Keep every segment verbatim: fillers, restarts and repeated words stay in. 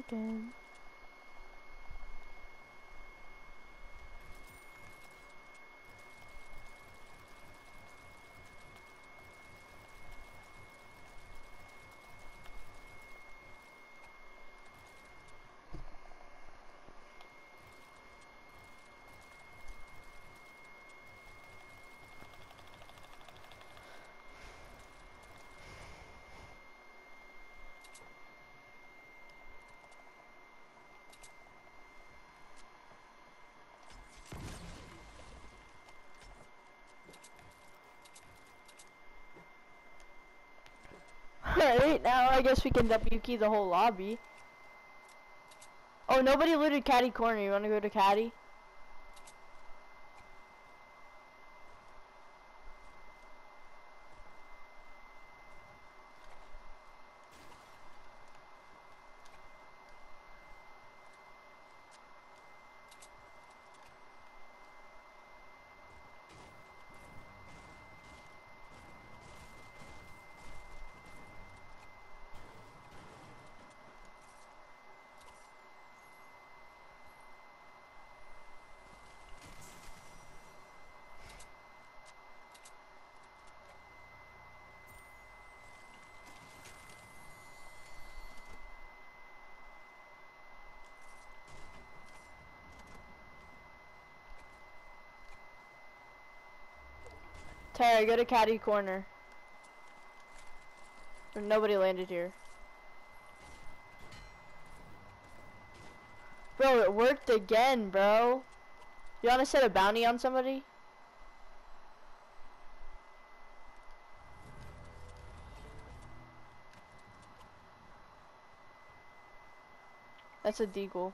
dun. Alright, now I guess we can W key the whole lobby. Oh, nobody looted Caddy Corner. You wanna go to Caddy? Terry, go to Caddy Corner. Nobody landed here. Bro, it worked again, bro. You wanna set a bounty on somebody? That's a deagle.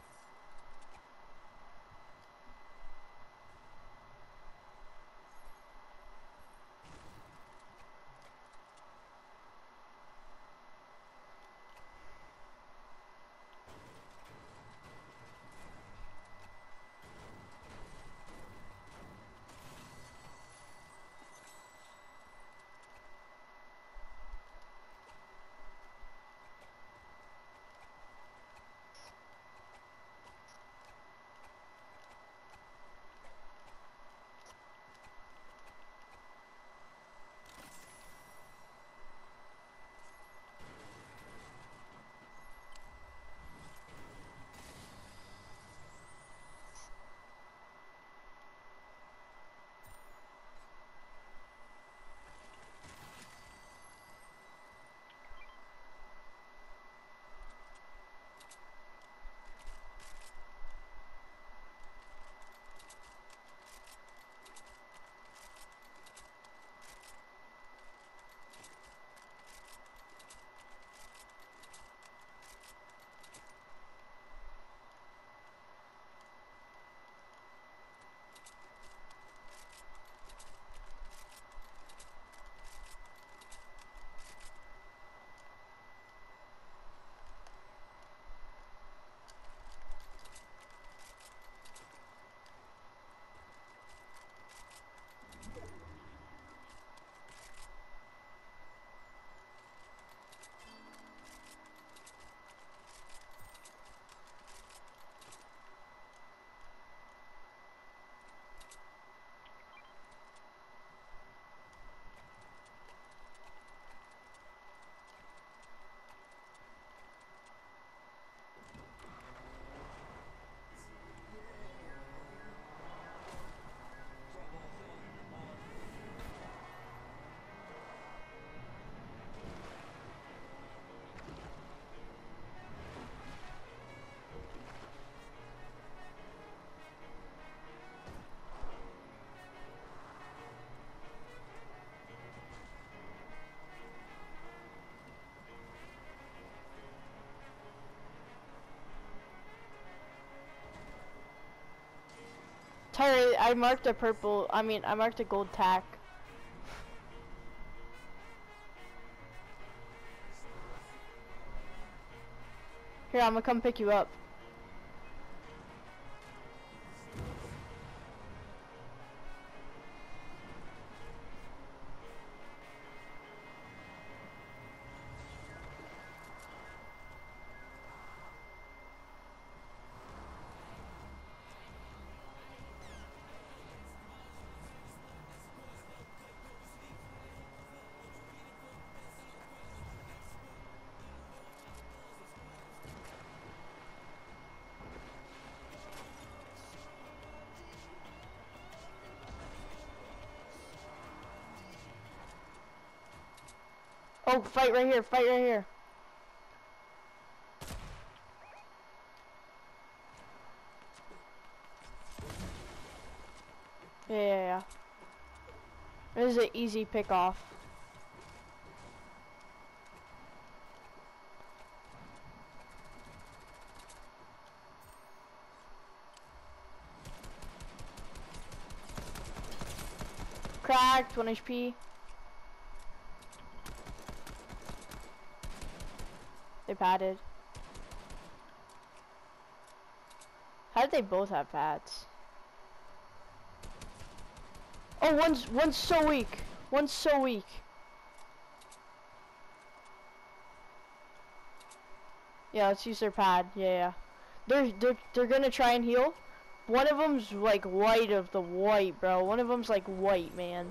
Terry, I marked a purple, I mean, I marked a gold tack. Here, I'm gonna come pick you up. Oh, fight right here, fight right here. Yeah, yeah, yeah. This is an easy pick off. Cracked, one H P. They padded. How did they both have pads? Oh, one's one's so weak. One's so weak. Yeah, let's use their pad. Yeah, yeah. They're they're they're gonna try and heal. One of them's like white of the white, bro. One of them's like white, man.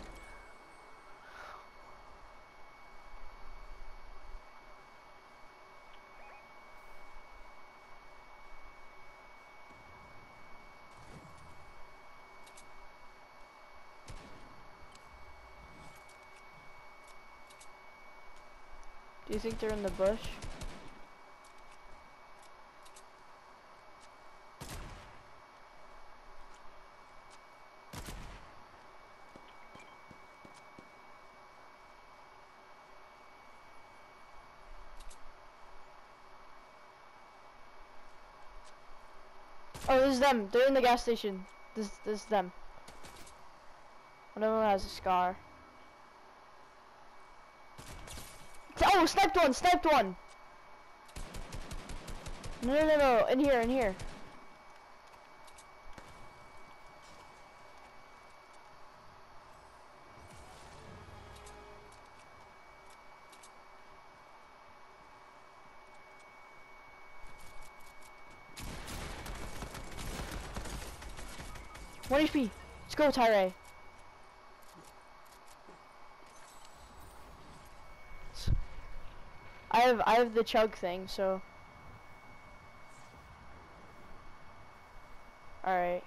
Do you think they're in the bush? Oh, this is them. They're in the gas station. This this is them. One of them has a scar. Oh, sniped one, sniped one. No, no, no, no. In here, in here. One H P. Let's go, Tyre. I have I have the chug thing, so. All right.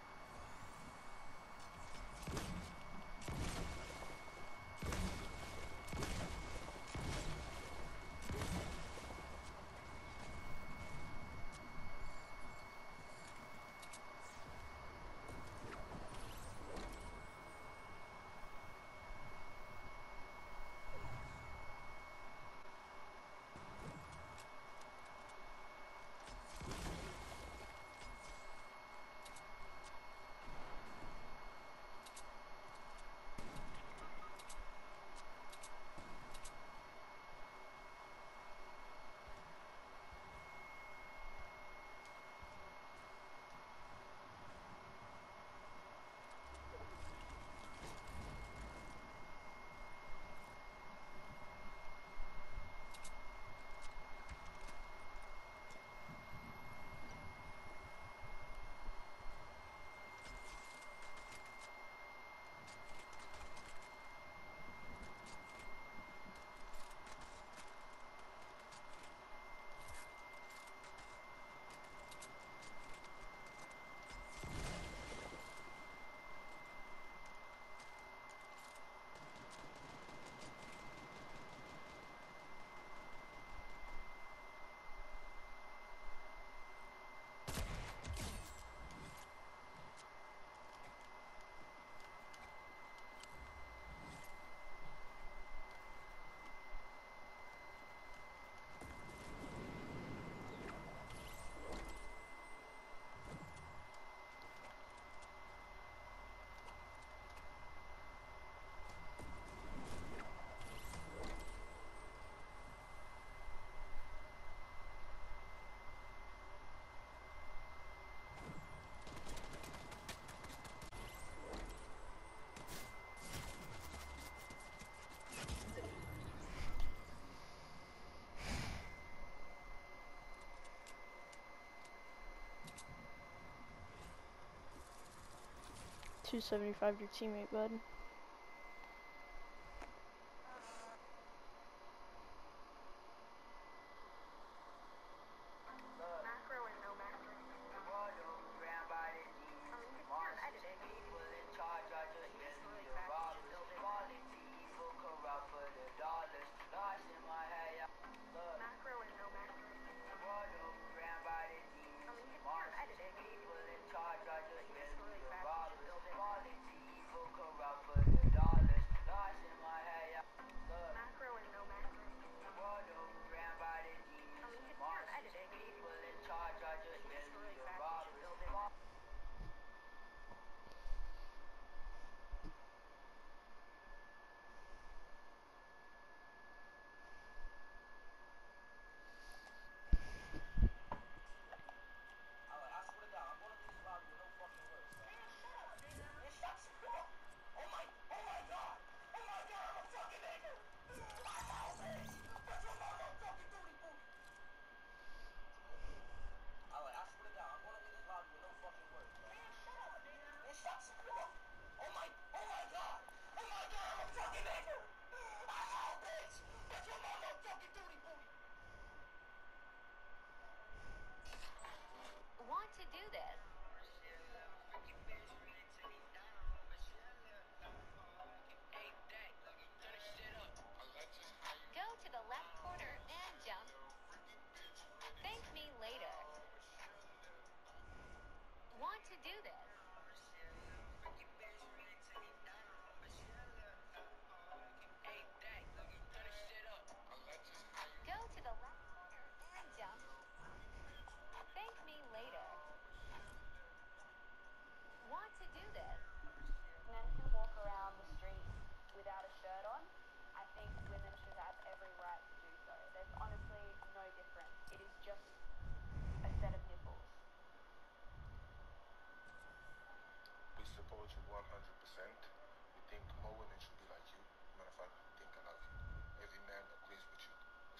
two seventy-five your teammate, bud.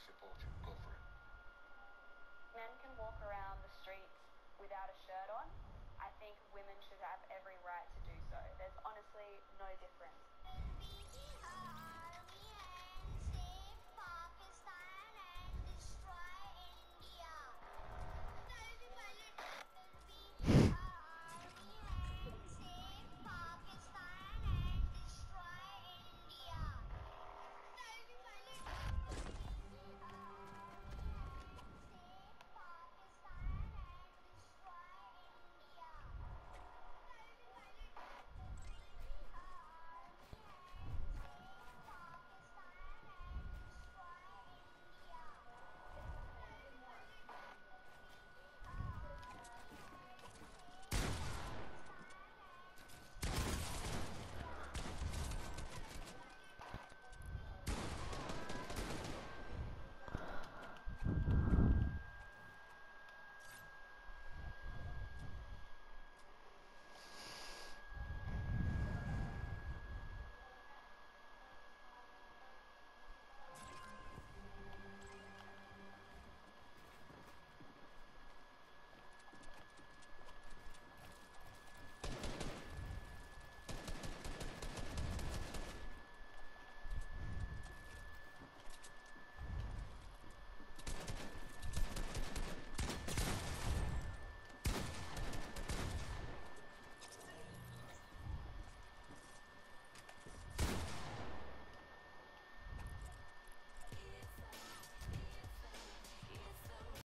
your poetry. Go for it. Men can walk around the streets without a shirt on. I think women should have every right to do so. There's honestly no difference.